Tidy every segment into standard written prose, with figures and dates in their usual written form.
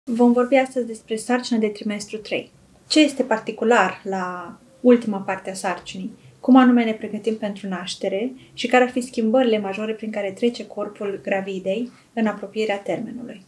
Vom vorbi astăzi despre sarcina de trimestru 3. Ce este particular la ultima parte a sarcinii? Cum anume ne pregătim pentru naștere și care ar fi schimbările majore prin care trece corpul gravidei în apropierea termenului?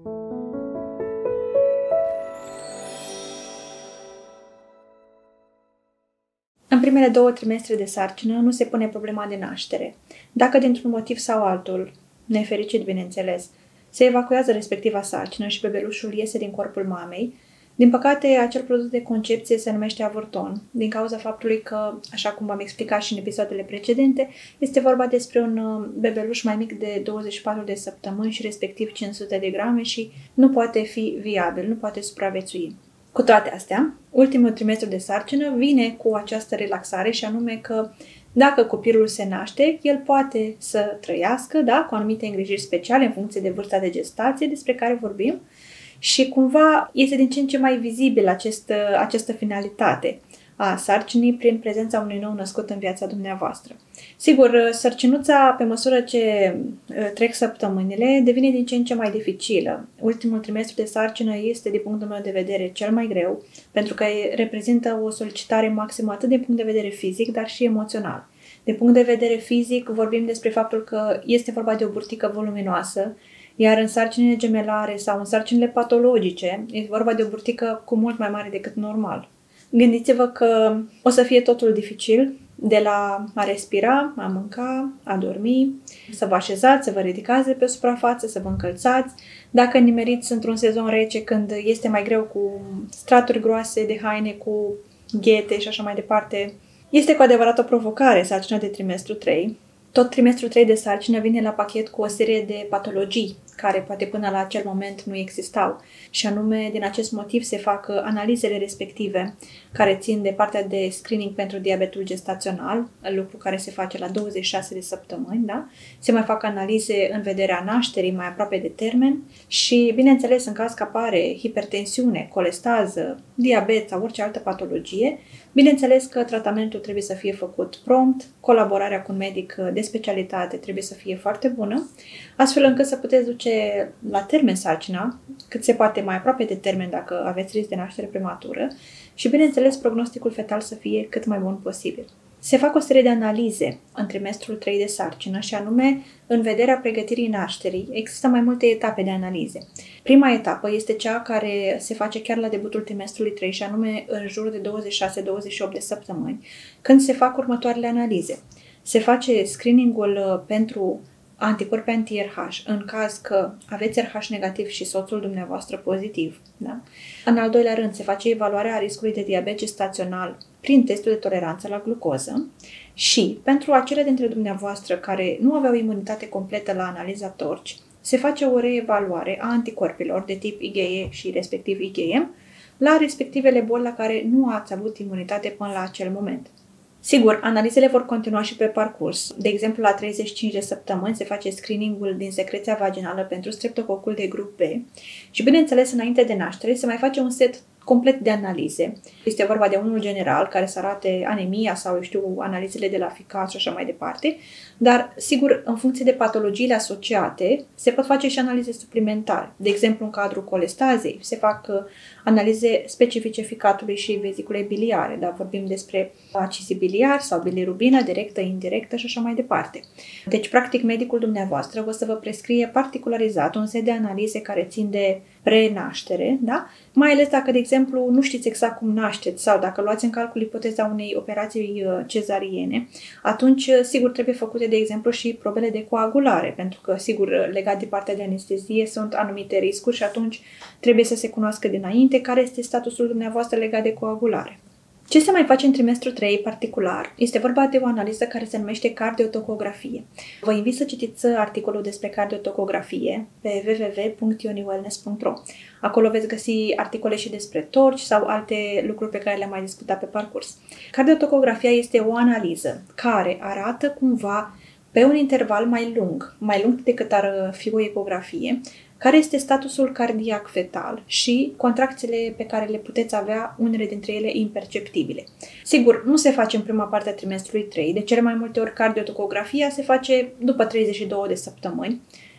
În primele 2 trimestre de sarcină nu se pune problema de naștere. Dacă dintr-un motiv sau altul, nefericit bineînțeles, se evacuează respectiva sarcină și bebelușul iese din corpul mamei, din păcate, acel produs de concepție se numește avorton, din cauza faptului că, așa cum v-am explicat și în episoadele precedente, este vorba despre un bebeluș mai mic de 24 de săptămâni și respectiv 500 de grame și nu poate fi viabil, nu poate supraviețui. Cu toate astea, ultimul trimestru de sarcină vine cu această relaxare și anume că dacă copilul se naște, el poate să trăiască, da, cu anumite îngrijiri speciale în funcție de vârsta de gestație despre care vorbim și cumva este din ce în ce mai vizibil această finalitate a sarcinii prin prezența unui nou născut în viața dumneavoastră. Sigur, sărcinuța, pe măsură ce trec săptămânile, devine din ce în ce mai dificilă. Ultimul trimestru de sarcină este, din punctul meu de vedere, cel mai greu, pentru că reprezintă o solicitare maximă atât din punct de vedere fizic, dar și emoțional. Din punct de vedere fizic, vorbim despre faptul că este vorba de o burtică voluminoasă, iar în sarcinile gemelare sau în sarcinile patologice, este vorba de o burtică cu mult mai mare decât normal. Gândiți-vă că o să fie totul dificil, de la a respira, a mânca, a dormi, să vă așezați, să vă ridicați de pe suprafață, să vă încălțați. Dacă nimeriți într-un sezon rece când este mai greu cu straturi groase de haine, cu ghete și așa mai departe, este cu adevărat o provocare sarcina de trimestru 3. Tot trimestrul 3 de sarcină vine la pachet cu o serie de patologii care poate până la acel moment nu existau. Și anume, din acest motiv se fac analizele respective care țin de partea de screening pentru diabetul gestațional, lucru care se face la 26 de săptămâni, da? Se mai fac analize în vederea nașterii mai aproape de termen și, bineînțeles, în caz că apare hipertensiune, colestază, diabet sau orice altă patologie, bineînțeles că tratamentul trebuie să fie făcut prompt, colaborarea cu un medic de specialitate trebuie să fie foarte bună, astfel încât să puteți duce la termen sarcina, cât se poate mai aproape de termen dacă aveți risc de naștere prematură și, bineînțeles, prognosticul fetal să fie cât mai bun posibil. Se fac o serie de analize în trimestrul 3 de sarcină și anume, în vederea pregătirii nașterii, există mai multe etape de analize. Prima etapă este cea care se face chiar la debutul trimestrului 3 și anume în jur de 26-28 de săptămâni, când se fac următoarele analize. Se face screeningul pentru anticorpi anti-RH, în caz că aveți RH negativ și soțul dumneavoastră pozitiv. Da? În al doilea rând, se face evaluarea riscului de diabet gestațional prin testul de toleranță la glucoză și, pentru acele dintre dumneavoastră care nu aveau imunitate completă la analiza torci, se face o reevaluare a anticorpilor de tip IgE și respectiv IgM la respectivele boli la care nu ați avut imunitate până la acel moment. Sigur, analizele vor continua și pe parcurs. De exemplu, la 35 de săptămâni se face screeningul din secreția vaginală pentru streptococul de grup B și, bineînțeles, înainte de naștere se mai face un set complet de analize. Este vorba de unul general care să arate anemia sau, analizele de la ficat și așa mai departe, dar, sigur, în funcție de patologiile asociate, se pot face și analize suplimentare. De exemplu, în cadrul colestazei se fac analize specifice ficatului și veziculei biliare, dar vorbim despre acizii biliari sau bilirubină directă, indirectă și așa mai departe. Deci, practic, medicul dumneavoastră o să vă prescrie particularizat un set de analize care țin de prenaștere, da? Mai ales dacă, de exemplu, nu știți exact cum nașteți sau dacă luați în calcul ipoteza unei operații cezariene, atunci, sigur, trebuie făcute, de exemplu, și probele de coagulare, pentru că, sigur, legat de partea de anestezie sunt anumite riscuri și atunci trebuie să se cunoască dinainte care este statusul dumneavoastră legat de coagulare. Ce se mai face în trimestrul 3 particular? Este vorba de o analiză care se numește cardiotocografie. Vă invit să citiți articolul despre cardiotocografie pe www.ioniwellness.ro. Acolo veți găsi articole și despre torci sau alte lucruri pe care le-am mai discutat pe parcurs. Cardiotocografia este o analiză care arată cumva pe un interval mai lung decât ar fi o ecografie, care este statusul cardiac fetal și contracțiile pe care le puteți avea, unele dintre ele imperceptibile. Sigur, nu se face în prima parte a trimestrului 3, de cele mai multe ori cardiotocografia se face după 32 de săptămâni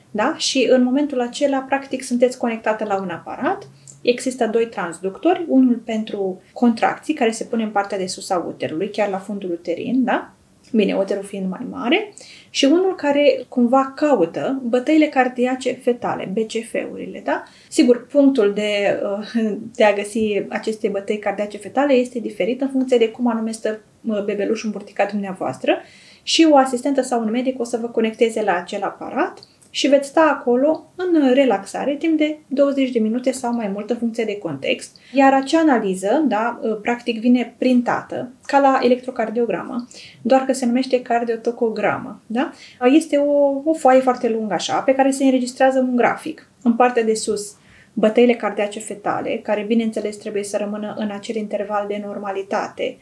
Da? Și în momentul acela, practic, sunteți conectată la un aparat. Există 2 transductori, unul pentru contracții, care se pune în partea de sus a uterului, chiar la fundul uterin, da? Bine, uterul fiind mai mare, și unul care cumva caută bătăile cardiace fetale, BCF-urile, da? Sigur, punctul de a găsi aceste bătăi cardiace fetale este diferit în funcție de cum anume stă bebelușul îmburticat dumneavoastră și o asistentă sau un medic o să vă conecteze la acel aparat și veți sta acolo în relaxare timp de 20 de minute sau mai mult în funcție de context. Iar acea analiză, da, practic vine printată, ca la electrocardiogramă, doar că se numește cardiotocogramă. Da? Este o foaie foarte lungă așa, pe care se înregistrează un grafic. În partea de sus, bătăile cardiace fetale, care bineînțeles trebuie să rămână în acel interval de normalitate,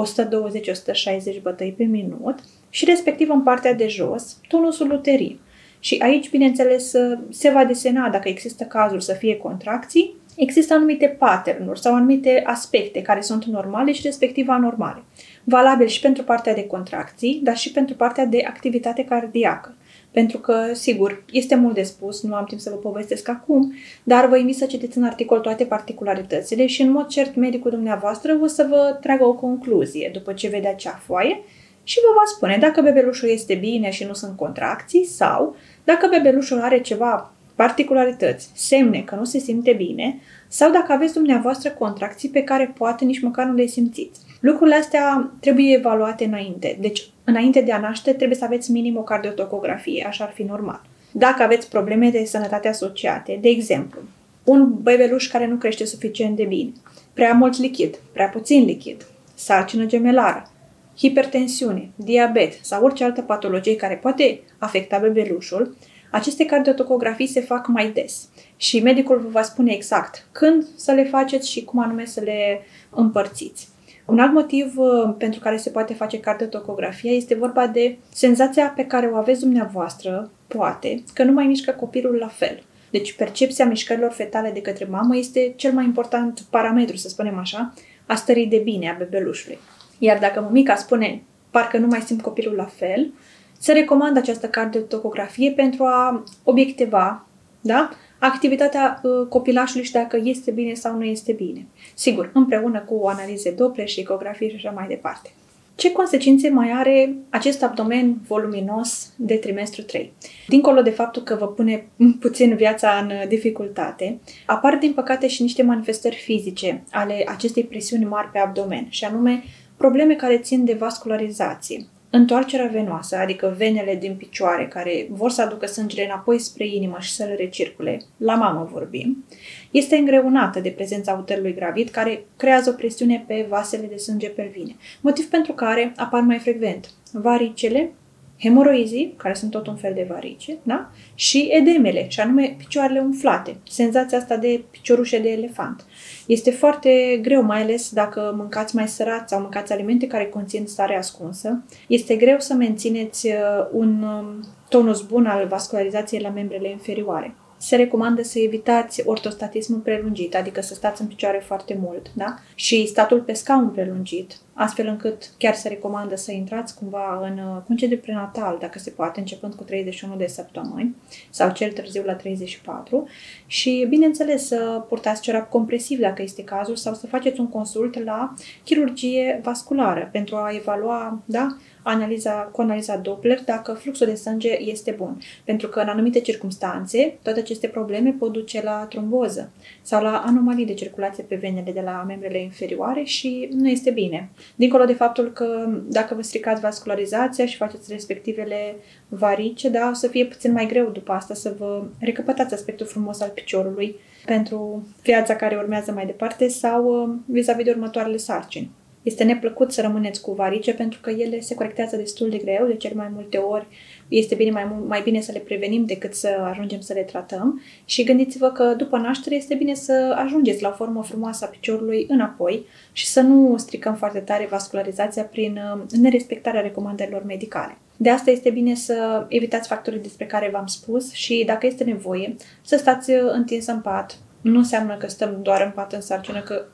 120-160 bătăi pe minut, și respectiv în partea de jos, tonusul uterin. Și aici, bineînțeles, se va desena, dacă există cazul să fie contracții, există anumite pattern-uri sau anumite aspecte care sunt normale și respectiv anormale. Valabil și pentru partea de contracții, dar și pentru partea de activitate cardiacă. Pentru că, sigur, este mult de spus, nu am timp să vă povestesc acum, dar vă invit să citiți în articol toate particularitățile și, în mod cert, medicul dumneavoastră o să vă tragă o concluzie după ce vede acea foaie și vă va spune dacă bebelușul este bine și nu sunt contracții sau dacă bebelușul are ceva particularități, semne că nu se simte bine sau dacă aveți dumneavoastră contracții pe care poate nici măcar nu le simțiți. Lucrurile astea trebuie evaluate înainte. Deci, înainte de a naște, trebuie să aveți minim o cardiotocografie, așa ar fi normal. Dacă aveți probleme de sănătate asociate, de exemplu, un bebeluș care nu crește suficient de bine, prea mult lichid, prea puțin lichid, sarcină gemelară, hipertensiune, diabet sau orice altă patologie care poate afecta bebelușul, aceste cardiotocografii se fac mai des și medicul vă va spune exact când să le faceți și cum anume să le împărțiți. Un alt motiv pentru care se poate face cardiotocografia este vorba de senzația pe care o aveți dumneavoastră, poate, că nu mai mișcă copilul la fel. Deci percepția mișcărilor fetale de către mamă este cel mai important parametru, să spunem așa, a stării de bine a bebelușului. Iar dacă mămica spune, parcă nu mai simt copilul la fel, se recomandă această cardiotocografie pentru a obiectiva, da, activitatea copilașului și dacă este bine sau nu este bine. Sigur, împreună cu analize Doppler și ecografie și așa mai departe. Ce consecințe mai are acest abdomen voluminos de trimestru 3? Dincolo de faptul că vă pune puțin viața în dificultate, apar din păcate și niște manifestări fizice ale acestei presiuni mari pe abdomen, și anume probleme care țin de vascularizație. Întoarcerea venoasă, adică venele din picioare care vor să aducă sângele înapoi spre inimă și să le recircule, la mamă vorbim, este îngreunată de prezența uterului gravid care creează o presiune pe vasele de sânge pelvine, motiv pentru care apar mai frecvent varicele, hemoroizii, care sunt tot un fel de varice, da? Și edemele, și anume picioarele umflate, senzația asta de piciorușe de elefant. Este foarte greu, mai ales dacă mâncați mai sărat sau mâncați alimente care conțin sare ascunsă. Este greu să mențineți un tonus bun al vascularizației la membrele inferioare. Se recomandă să evitați ortostatismul prelungit, adică să stați în picioare foarte mult, da? Și statul pe scaun prelungit, astfel încât chiar se recomandă să intrați cumva în concediu prenatal, dacă se poate, începând cu 31 de săptămâni sau cel târziu la 34 și, bineînțeles, să purtați ciorap compresiv dacă este cazul sau să faceți un consult la chirurgie vasculară pentru a evalua, da, cu analiza Doppler dacă fluxul de sânge este bun. Pentru că în anumite circumstanțe toate aceste probleme pot duce la tromboză sau la anomalii de circulație pe venele de la membrele inferioare și nu este bine. Dincolo de faptul că dacă vă stricați vascularizația și faceți respectivele varice, da, o să fie puțin mai greu după asta să vă recăpătați aspectul frumos al piciorului pentru viața care urmează mai departe sau vis-a-vis de următoarele sarcini. Este neplăcut să rămâneți cu varice pentru că ele se corectează destul de greu, de cel mai multe ori este bine mai bine să le prevenim decât să ajungem să le tratăm și gândiți-vă că după naștere este bine să ajungeți la o formă frumoasă a piciorului înapoi și să nu stricăm foarte tare vascularizația prin nerespectarea recomandărilor medicale. De asta este bine să evitați factorii despre care v-am spus și, dacă este nevoie, să stați întins în pat. Nu înseamnă că stăm doar în pat în sarcină, că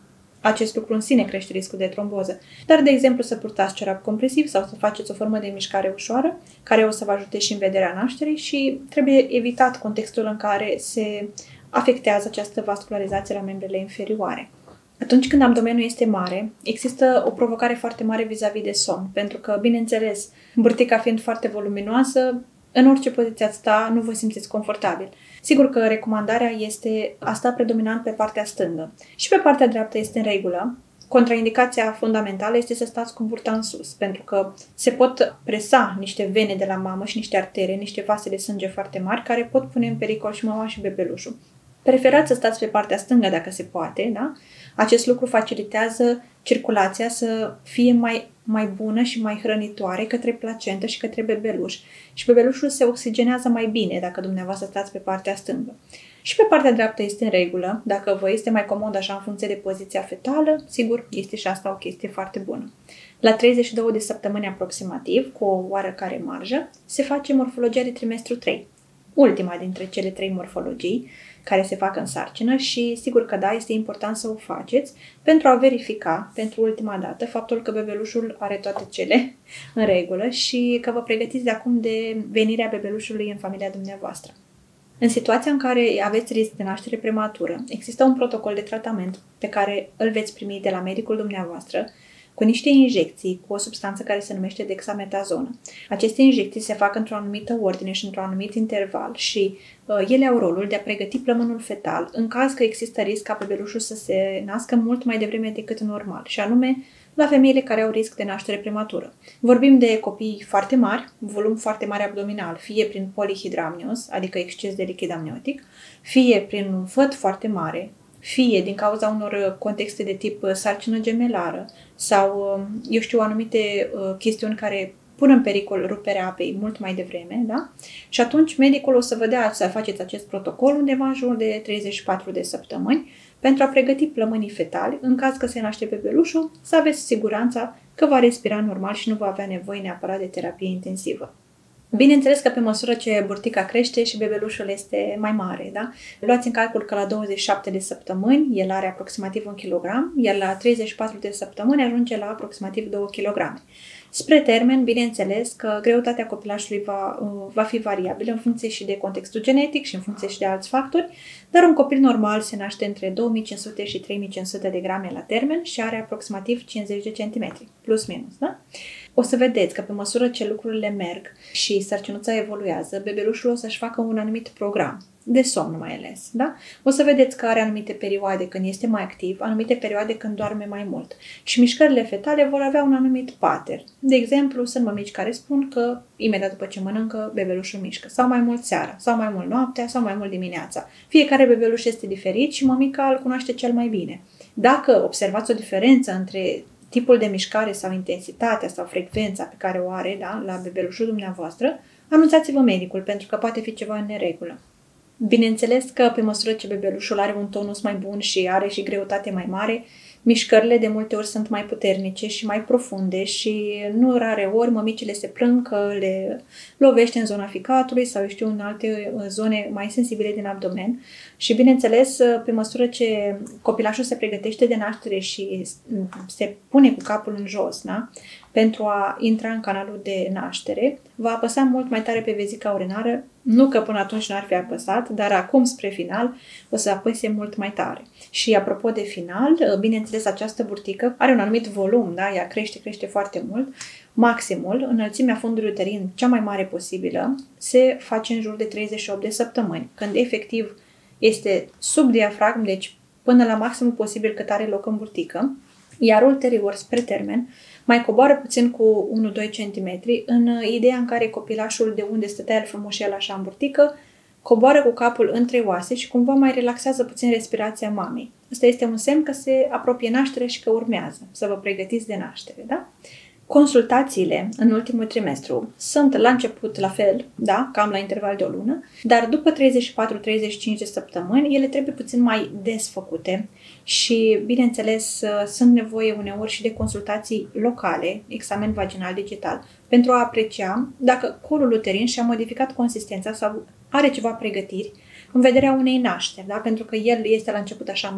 acest lucru în sine crește riscul de tromboză. Dar, de exemplu, să purtați ciorap compresiv sau să faceți o formă de mișcare ușoară, care o să vă ajute și în vederea nașterii și trebuie evitat contextul în care se afectează această vascularizație la membrele inferioare. Atunci când abdomenul este mare, există o provocare foarte mare vis-a-vis de somn, pentru că, bineînțeles, burtica fiind foarte voluminoasă, în orice poziție ați sta, nu vă simțiți confortabil. Sigur că recomandarea este a sta predominant pe partea stângă. Și pe partea dreaptă este în regulă. Contraindicația fundamentală este să stați cu burta în sus, pentru că se pot presa niște vene de la mamă și niște artere, niște vase de sânge foarte mari, care pot pune în pericol și mama și bebelușul. Preferați să stați pe partea stângă dacă se poate, da? Acest lucru facilitează circulația să fie mai bună și mai hrănitoare către placentă și către bebeluș. Și bebelușul se oxigenează mai bine dacă dumneavoastră stați pe partea stângă. Și pe partea dreaptă este în regulă. Dacă vă este mai comod așa în funcție de poziția fetală, sigur, este și asta o chestie foarte bună. La 32 de săptămâni aproximativ, cu o oarecare marjă, se face morfologia de trimestru 3. Ultima dintre cele 3 morfologii care se fac în sarcină și sigur că da, este important să o faceți pentru a verifica pentru ultima dată faptul că bebelușul are toate cele în regulă și că vă pregătiți de acum de venirea bebelușului în familia dumneavoastră. În situația în care aveți risc de naștere prematură, există un protocol de tratament pe care îl veți primi de la medicul dumneavoastră cu niște injecții cu o substanță care se numește dexametazonă. Aceste injecții se fac într-o anumită ordine și într-un anumit interval și ele au rolul de a pregăti plămânul fetal în caz că există risc ca bebelușul să se nască mult mai devreme decât normal, și anume la femeile care au risc de naștere prematură. Vorbim de copii foarte mari, volum foarte mare abdominal, fie prin polihidramnios, adică exces de lichid amniotic, fie prin un făt foarte mare, fie din cauza unor contexte de tip sarcină gemelară sau, eu știu, anumite chestiuni care pun în pericol ruperea apei mult mai devreme, da? Și atunci medicul o să vă dea să faceți acest protocol undeva în jur de 34 de săptămâni pentru a pregăti plămânii fetali, în caz că se naște bebelușul, să aveți siguranța că va respira normal și nu va avea nevoie neapărat de terapie intensivă. Bineînțeles că pe măsură ce burtica crește și bebelușul este mai mare, da? Luați în calcul că la 27 de săptămâni el are aproximativ 1 kg, iar la 34 de săptămâni ajunge la aproximativ 2 kg. Spre termen, bineînțeles că greutatea copilașului va fi variabilă în funcție și de contextul genetic și în funcție și de alți factori, dar un copil normal se naște între 2500 și 3500 de grame la termen și are aproximativ 50 de centimetri, plus minus, da? O să vedeți că pe măsură ce lucrurile merg și sărcinuța evoluează, bebelușul o să-și facă un anumit program, de somn mai ales, da? O să vedeți că are anumite perioade când este mai activ, anumite perioade când doarme mai mult. Și mișcările fetale vor avea un anumit pattern. De exemplu, sunt mămici care spun că imediat după ce mănâncă, bebelușul mișcă. Sau mai mult seara, sau mai mult noaptea, sau mai mult dimineața. Fiecare bebeluș este diferit și mămica îl cunoaște cel mai bine. Dacă observați o diferență între tipul de mișcare sau intensitatea sau frecvența pe care o are, da, la bebelușul dumneavoastră, anunțați-vă medicul, pentru că poate fi ceva în neregulă. Bineînțeles că pe măsură ce bebelușul are un tonus mai bun și are și greutate mai mare, mișcările de multe ori sunt mai puternice și mai profunde și nu rare ori mămicile se plâng că le lovește în zona ficatului sau, în alte zone mai sensibile din abdomen. Și, bineînțeles, pe măsură ce copilașul se pregătește de naștere și se pune cu capul în jos, da? Pentru a intra în canalul de naștere, va apăsa mult mai tare pe vezica urinară, nu că până atunci n-ar fi apăsat, dar acum, spre final, o să apăse mult mai tare. Și apropo de final, bineînțeles, această burtică are un anumit volum, da? Ea crește foarte mult. Maximul, înălțimea fundului uterin cea mai mare posibilă, se face în jur de 38 de săptămâni, când efectiv este sub diafragm, deci până la maximul posibil cât are loc în burtică, iar ulterior, spre termen, mai coboară puțin cu 1-2 cm în ideea în care copilașul, de unde stătea el frumușel așa în burtică, coboară cu capul între oase și cumva mai relaxează puțin respirația mamei. Asta este un semn că se apropie nașterea și că urmează să vă pregătiți de naștere, da? Consultațiile în ultimul trimestru sunt la început la fel, da, cam la interval de o lună, dar după 34-35 de săptămâni ele trebuie puțin mai des făcute și, bineînțeles, sunt nevoie uneori și de consultații locale, examen vaginal digital, pentru a aprecia dacă colul uterin și-a modificat consistența sau are ceva pregătiri în vederea unei nașteri, da? Pentru că el este la început așa mai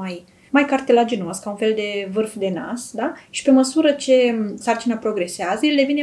mai cartilaginos, ca un fel de vârf de nas, da? Și pe măsură ce sarcina progresează, el devine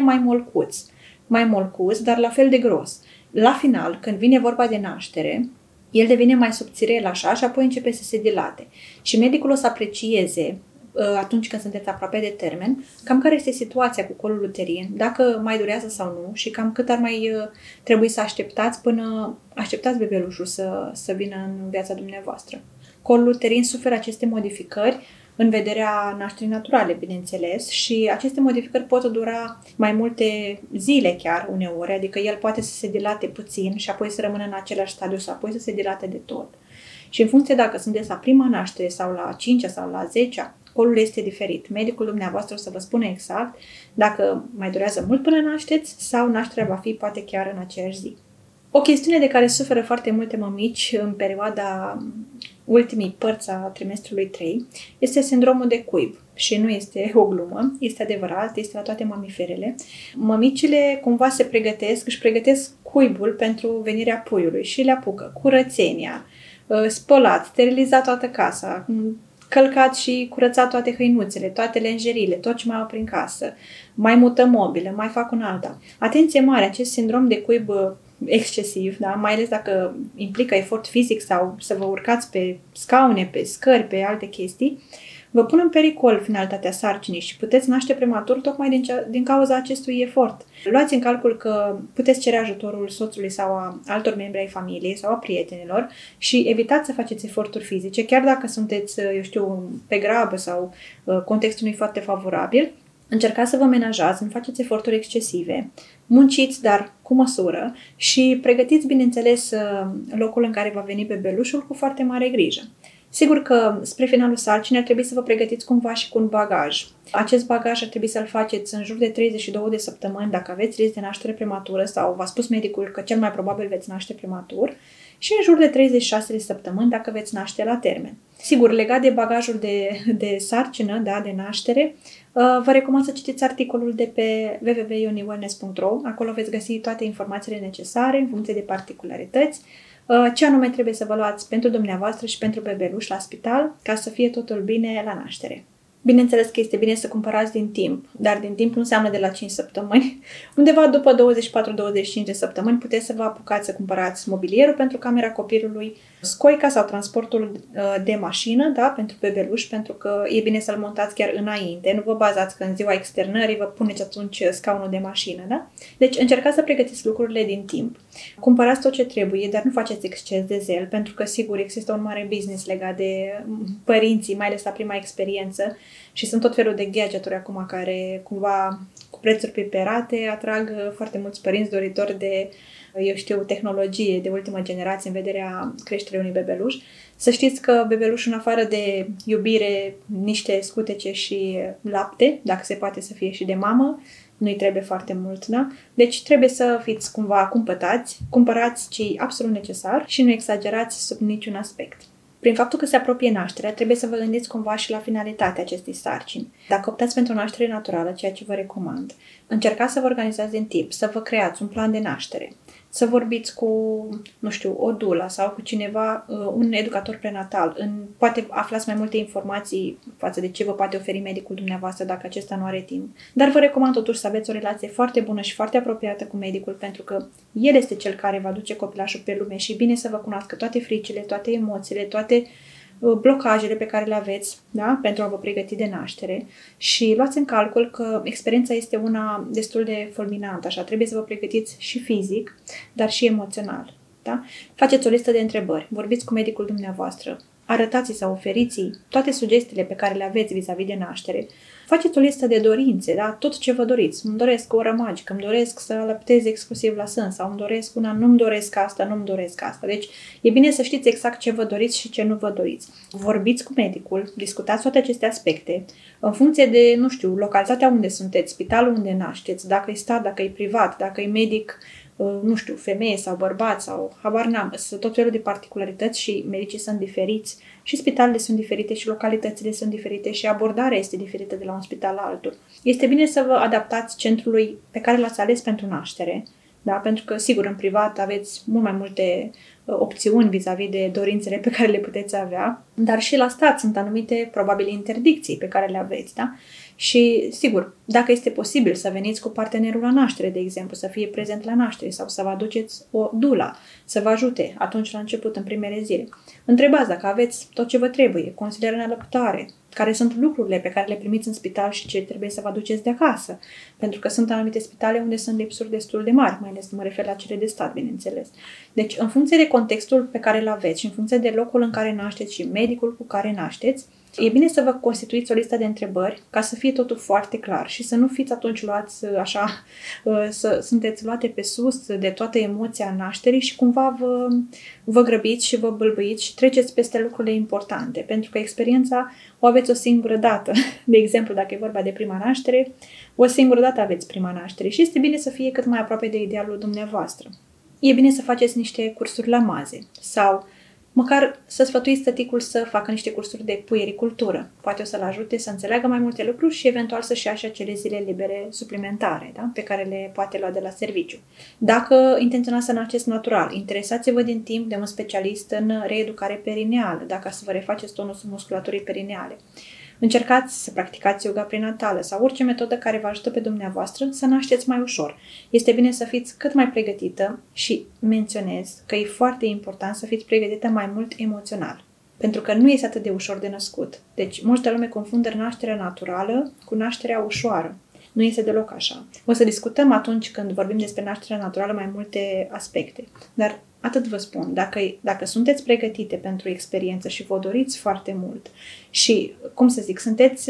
mai molcuț, dar la fel de gros. La final, când vine vorba de naștere, el devine mai subțirel așa și apoi începe să se dilate. Și medicul o să aprecieze atunci când sunteți aproape de termen, cam care este situația cu colul uterin, dacă mai durează sau nu și cam cât ar mai trebui să așteptați până așteptați bebelușul să vină în viața dumneavoastră. Colul uterin suferă aceste modificări în vederea nașterii naturale, bineînțeles, și aceste modificări pot dura mai multe zile chiar uneori, adică el poate să se dilate puțin și apoi să rămână în același stadiu sau apoi să se dilate de tot. Și în funcție dacă sunteți la prima naștere sau la 5-a sau la 10-a, colul este diferit. Medicul dumneavoastră o să vă spune exact dacă mai durează mult până nașteți sau nașterea va fi poate chiar în aceeași zi. O chestiune de care suferă foarte multe mămici în perioada ultimii părți a trimestrului 3 este sindromul de cuib. Și nu este o glumă, este adevărat, este la toate mamiferele. Mămicile cumva își pregătesc cuibul pentru venirea puiului și le apucă curățenia, spălat, sterilizat toată casa, călcat și curățat toate hăinuțele, toate lenjerile, tot ce mai au prin casă, mai mută mobile, mai fac un alta. Atenție mare, acest sindrom de cuib excesiv, da? Mai ales dacă implică efort fizic sau să vă urcați pe scaune, pe scări, pe alte chestii, vă pun în pericol finalitatea sarcinii și puteți naște prematur tocmai din cauza acestui efort. Luați în calcul că puteți cere ajutorul soțului sau a altor membri ai familiei sau a prietenilor și evitați să faceți eforturi fizice, chiar dacă sunteți, pe grabă sau contextul nu e foarte favorabil. Încercați să vă menajați, nu faceți eforturi excesive, munciți, dar cu măsură și pregătiți, bineînțeles, locul în care va veni bebelușul cu foarte mare grijă. Sigur că spre finalul sarcinii ar trebui să vă pregătiți cumva și cu un bagaj. Acest bagaj ar trebui să-l faceți în jur de 32 de săptămâni dacă aveți risc de naștere prematură sau v-a spus medicul că cel mai probabil veți naște prematur și în jur de 36 de săptămâni dacă veți naște la termen. Sigur, legat de bagajul de sarcină, da, de naștere, vă recomand să citiți articolul de pe www.ioniwellness.ro. Acolo veți găsi toate informațiile necesare în funcție de particularități, ce anume trebuie să vă luați pentru dumneavoastră și pentru bebeluș la spital ca să fie totul bine la naștere. Bineînțeles că este bine să cumpărați din timp, dar din timp nu înseamnă de la 5 săptămâni. Undeva după 24-25 de săptămâni puteți să vă apucați să cumpărați mobilierul pentru camera copilului, scoica sau transportul de mașină, da, pentru bebeluș, pentru că e bine să-l montați chiar înainte. Nu vă bazați că în ziua externării vă puneți atunci scaunul de mașină, da? Deci încercați să pregătiți lucrurile din timp. Cumpărați tot ce trebuie, dar nu faceți exces de zel, pentru că sigur există un mare business legat de părinții, mai ales la prima experiență, și sunt tot felul de gadgeturi acum care cumva cu prețuri piperate atrag foarte mulți părinți doritori de, tehnologie de ultimă generație în vederea creșterii unui bebeluș. Să știți că bebelușul, în afară de iubire, niște scutece și lapte, dacă se poate să fie și de mamă, nu-i trebuie foarte mult, da? Deci trebuie să fiți cumva cumpătați, cumpărați ce e absolut necesar și nu exagerați sub niciun aspect. Prin faptul că se apropie nașterea, trebuie să vă gândiți cumva și la finalitatea acestei sarcini. Dacă optați pentru o naștere naturală, ceea ce vă recomand, încercați să vă organizați din timp, să vă creați un plan de naștere, să vorbiți cu, o doula sau cu cineva, un educator prenatal. Poate aflați mai multe informații față de ce vă poate oferi medicul dumneavoastră dacă acesta nu are timp. Dar vă recomand totuși să aveți o relație foarte bună și foarte apropiată cu medicul, pentru că el este cel care va duce copilașul pe lume și e bine să vă cunoască toate fricile, toate emoțiile, toate blocajele pe care le aveți, da? Pentru a vă pregăti de naștere și luați în calcul că experiența este una destul de fulminantă, așa, trebuie să vă pregătiți și fizic, dar și emoțional, da? Faceți o listă de întrebări, vorbiți cu medicul dumneavoastră, arătați sau oferiți toate sugestiile pe care le aveți vis-a-vis de naștere, faceți o listă de dorințe, da? Tot ce vă doriți. Îmi doresc o oră magică, îmi doresc să alăptez exclusiv la sân sau îmi doresc una, nu-mi doresc asta, nu-mi doresc asta. Deci e bine să știți exact ce vă doriți și ce nu vă doriți. Vorbiți cu medicul, discutați toate aceste aspecte în funcție de, localitatea unde sunteți, spitalul unde nașteți, dacă e stat, dacă e privat, dacă e medic, femeie sau bărbat sau habar n-am, sunt tot felul de particularități și medicii sunt diferiți și spitalele sunt diferite și localitățile sunt diferite și abordarea este diferită de la un spital la altul. Este bine să vă adaptați centrului pe care l-ați ales pentru naștere, da? Pentru că, sigur, în privat aveți mult mai multe opțiuni vis-a-vis de dorințele pe care le puteți avea, dar și la stat sunt anumite, probabil, interdicții pe care le aveți, da? Și, sigur, dacă este posibil să veniți cu partenerul la naștere, de exemplu, să fie prezent la naștere sau să vă aduceți o dula, să vă ajute atunci la început, în primele zile. Întrebați dacă aveți tot ce vă trebuie, consiliere în alăptare, care sunt lucrurile pe care le primiți în spital și ce trebuie să vă aduceți de acasă. Pentru că sunt anumite spitale unde sunt lipsuri destul de mari, mai ales mă refer la cele de stat, bineînțeles. Deci, în funcție de contextul pe care îl aveți și în funcție de locul în care nașteți și medicul cu care nașteți, e bine să vă constituiți o listă de întrebări ca să fie totul foarte clar și să nu fiți atunci luați așa, să sunteți luate pe sus de toată emoția nașterii și cumva vă grăbiți și vă bâlbâiți și treceți peste lucrurile importante, pentru că experiența o aveți o singură dată. De exemplu, dacă e vorba de prima naștere, o singură dată aveți prima naștere și este bine să fie cât mai aproape de idealul dumneavoastră. E bine să faceți niște cursuri la maze sau măcar să sfătuiți tăticul să facă niște cursuri de puiericultură. Poate o să-l ajute să înțeleagă mai multe lucruri și eventual să-și ia și acele zile libere suplimentare, da? Pe care le poate lua de la serviciu. Dacă intenționați să nașteți natural, interesați-vă din timp de un specialist în reeducare perineală, dacă să vă refaceți tonusul musculaturii perineale. Încercați să practicați yoga prenatală sau orice metodă care vă ajută pe dumneavoastră să nașteți mai ușor. Este bine să fiți cât mai pregătită și menționez că e foarte important să fiți pregătită mai mult emoțional. Pentru că nu este atât de ușor de născut. Deci, multă lume confundă nașterea naturală cu nașterea ușoară. Nu este deloc așa. O să discutăm atunci când vorbim despre nașterea naturală mai multe aspecte. Dar atât vă spun, dacă sunteți pregătite pentru experiență și vă doriți foarte mult și, cum să zic, sunteți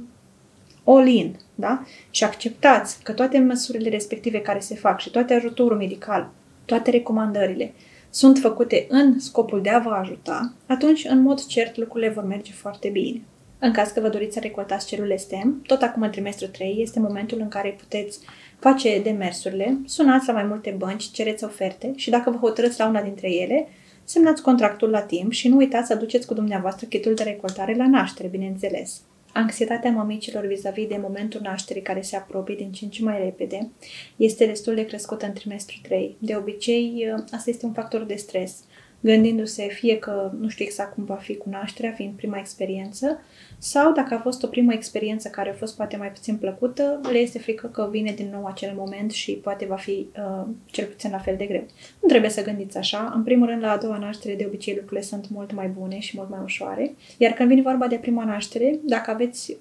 all-in, da? Și acceptați că toate măsurile respective care se fac și toate ajutorul medical, toate recomandările sunt făcute în scopul de a vă ajuta, atunci, în mod cert, lucrurile vor merge foarte bine. În caz că vă doriți să recoltați celule STEM, tot acum în trimestru 3 este momentul în care puteți face demersurile, sunați la mai multe bănci, cereți oferte și dacă vă hotărâți la una dintre ele, semnați contractul la timp și nu uitați să aduceți cu dumneavoastră kitul de recoltare la naștere, bineînțeles. Anxietatea mămicilor vis-a-vis de momentul nașterii care se apropie din ce în ce mai repede este destul de crescută în trimestru 3. De obicei, asta este un factor de stres, gândindu-se fie că nu știu exact cum va fi cu nașterea, fiind prima experiență, sau dacă a fost o primă experiență care a fost poate mai puțin plăcută, le este frică că vine din nou acel moment și poate va fi cel puțin la fel de greu. Nu trebuie să gândiți așa. În primul rând, la a doua naștere, de obicei, lucrurile sunt mult mai bune și mult mai ușoare. Iar când vine vorba de prima naștere, dacă aveți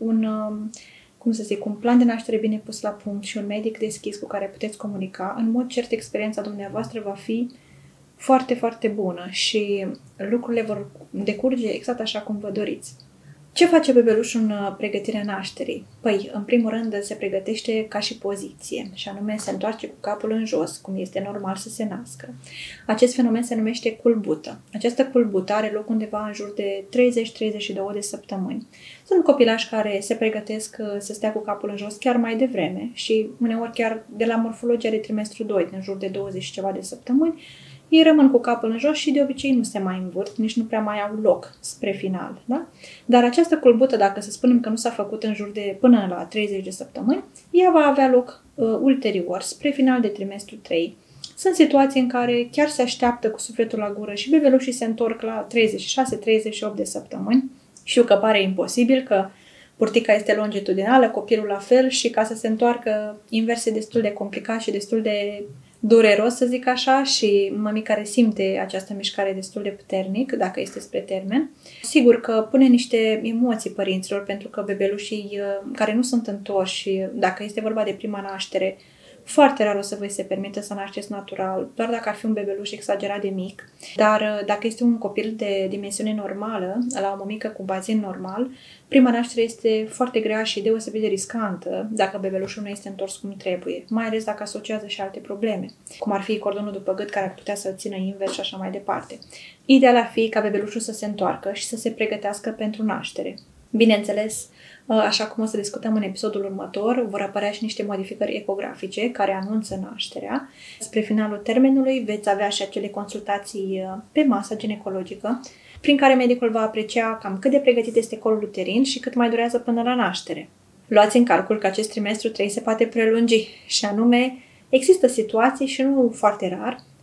un plan de naștere bine pus la punct și un medic deschis cu care puteți comunica, în mod cert, experiența dumneavoastră va fi foarte, foarte bună și lucrurile vor decurge exact așa cum vă doriți. Ce face bebelușul în pregătirea nașterii? Păi, în primul rând, se pregătește ca și poziție, și anume se întoarce cu capul în jos, cum este normal să se nască. Acest fenomen se numește culbută. Această culbută are loc undeva în jur de 30-32 de săptămâni. Sunt copilași care se pregătesc să stea cu capul în jos chiar mai devreme și uneori chiar de la morfologia de trimestru 2, în jur de 20 și ceva de săptămâni, ei rămân cu capul în jos și de obicei nu se mai învârt, nici nu prea mai au loc spre final. Da? Dar această culbută, dacă să spunem că nu s-a făcut în jur de până la 30 de săptămâni, ea va avea loc ulterior, spre final de trimestru 3. Sunt situații în care chiar se așteaptă cu sufletul la gură și bebelușii se întorc la 36-38 de săptămâni. Știu că pare imposibil, că burtica este longitudinală, copilul la fel și ca să se întoarcă invers e destul de complicat și destul de dureros, să zic așa, și mămica resimte această mișcare destul de puternic, dacă este spre termen. Sigur că pune niște emoții părinților, pentru că bebelușii care nu sunt întorși, dacă este vorba de prima naștere, foarte rar o să vă se permită să nașteți natural, doar dacă ar fi un bebeluș exagerat de mic. Dar dacă este un copil de dimensiune normală, la o mămică cu bazin normal, prima naștere este foarte grea și deosebit de riscantă dacă bebelușul nu este întors cum trebuie, mai ales dacă asociază și alte probleme, cum ar fi cordonul după gât care ar putea să-l țină invers și așa mai departe. Ideal ar fi ca bebelușul să se întoarcă și să se pregătească pentru naștere. Bineînțeles, așa cum o să discutăm în episodul următor, vor apărea și niște modificări ecografice care anunță nașterea. Spre finalul termenului veți avea și acele consultații pe masă ginecologică, prin care medicul va aprecia cam cât de pregătit este colul uterin și cât mai durează până la naștere. Luați în calcul că acest trimestru 3 se poate prelungi și anume există situații și nu foarte rar,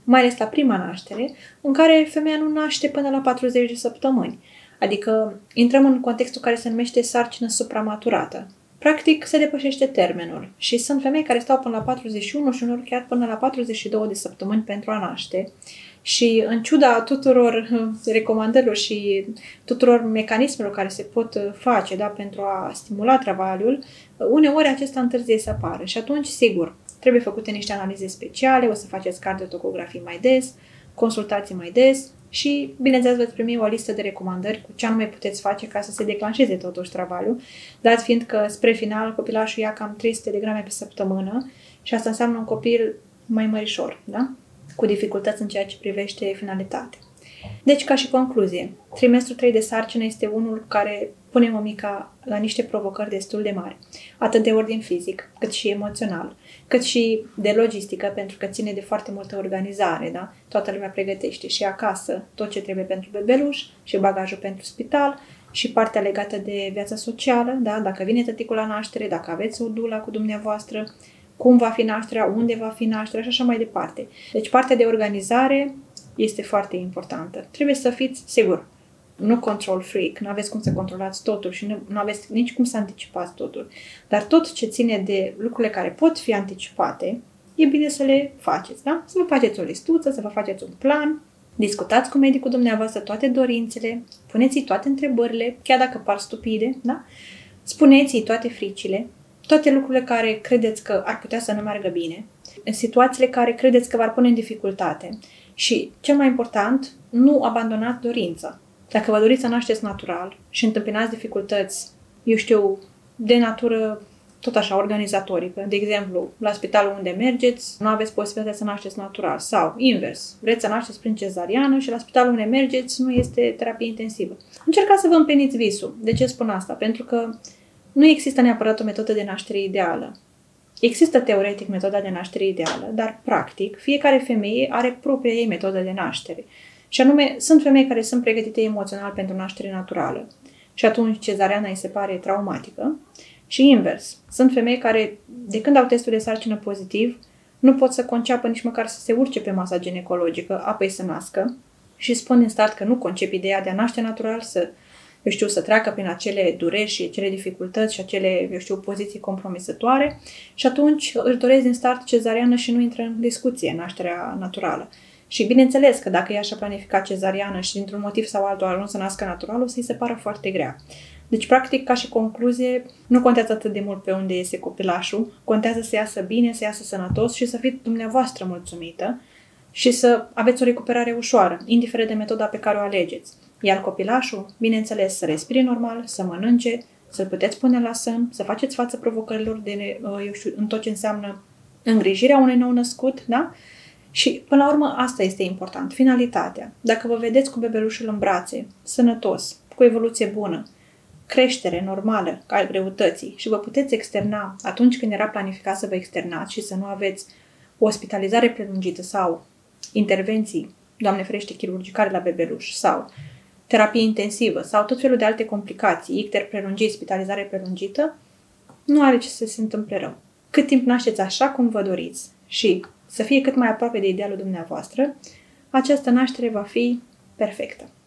mai ales la prima naștere, în care femeia nu naște până la 40 de săptămâni. Adică intrăm în contextul care se numește sarcină supramaturată. Practic, se depășește termenul și sunt femei care stau până la 41 și unor chiar până la 42 de săptămâni pentru a naște. Și în ciuda tuturor recomandărilor și tuturor mecanismelor care se pot face, da, pentru a stimula travaliul, uneori acesta întârzie să apară și atunci, sigur, trebuie făcute niște analize speciale, o să faceți cardiotocografii mai des, consultații mai des și, bineînțeles, veți primi o listă de recomandări cu ce anume puteți face ca să se declanșeze totuși travaliul, dat fiind că spre final copilașul ia cam 300 de grame pe săptămână și asta înseamnă un copil mai mărișor, da? Cu dificultăți în ceea ce privește finalitatea. Deci, ca și concluzie, trimestrul 3 de sarcină este unul care pune mămica la niște provocări destul de mari, atât de ordin fizic, cât și emoțional, cât și de logistică, pentru că ține de foarte multă organizare, da? Toată lumea pregătește și acasă tot ce trebuie pentru bebeluș și bagajul pentru spital și partea legată de viața socială, da? Dacă vine tăticul la naștere, dacă aveți o dulă cu dumneavoastră, cum va fi nașterea, unde va fi nașterea și așa mai departe. Deci partea de organizare este foarte importantă. Trebuie să fiți, sigur, nu control freak, nu aveți cum să controlați totul și nu aveți nici cum să anticipați totul. Dar tot ce ține de lucrurile care pot fi anticipate, e bine să le faceți, da? Să vă faceți o listuță, să vă faceți un plan, discutați cu medicul dumneavoastră toate dorințele, puneți-i toate întrebările, chiar dacă par stupide, da? Spuneți-i toate fricile, toate lucrurile care credeți că ar putea să nu meargă bine, în situațiile care credeți că v-ar pune în dificultate. Și, cel mai important, nu abandonați dorința. Dacă vă doriți să nașteți natural și întâmpinați dificultăți, eu știu, de natură tot așa, organizatorică, de exemplu, la spitalul unde mergeți, nu aveți posibilitatea să nașteți natural sau invers, vreți să nașteți prin cezariană și la spitalul unde mergeți nu este terapie intensivă. Încercați să vă împliniți visul. De ce spun asta? Pentru că nu există neapărat o metodă de naștere ideală. Există teoretic metoda de naștere ideală, dar practic fiecare femeie are propria ei metodă de naștere. Și anume, sunt femei care sunt pregătite emoțional pentru naștere naturală și atunci cezariana îi se pare traumatică și invers. Sunt femei care, de când au testul de sarcină pozitiv, nu pot să conceapă nici măcar să se urce pe masa ginecologică, apoi să nască și spun din start că nu concep ideea de a naște natural, să treacă prin acele dureri și acele dificultăți și acele, poziții compromisătoare și atunci își doresc din start cezariană și nu intră în discuție nașterea naturală. Și bineînțeles că dacă ea și-a planificat cezariană și dintr-un motiv sau altul a ajuns să nască natural, o să-i se pară foarte grea. Deci, practic, ca și concluzie, nu contează atât de mult pe unde iese copilașul, contează să iasă bine, să iasă sănătos și să fiți dumneavoastră mulțumită și să aveți o recuperare ușoară, indiferent de metoda pe care o alegeți. Iar copilașul, bineînțeles, să respire normal, să mănânce, să-l puteți pune la sân, să faceți față provocărilor în tot ce înseamnă îngrijirea unui nou născut, da? Și, până la urmă, asta este important, finalitatea. Dacă vă vedeți cu bebelușul în brațe, sănătos, cu evoluție bună, creștere normală, ca greutății și vă puteți externa atunci când era planificat să vă externați și să nu aveți o ospitalizare prelungită sau intervenții, Doamne ferește, chirurgicale la bebeluș sau terapie intensivă sau tot felul de alte complicații, icter prelungit, spitalizare prelungită, nu are ce să se întâmple rău. Cât timp nașteți așa cum vă doriți și să fie cât mai aproape de idealul dumneavoastră, această naștere va fi perfectă.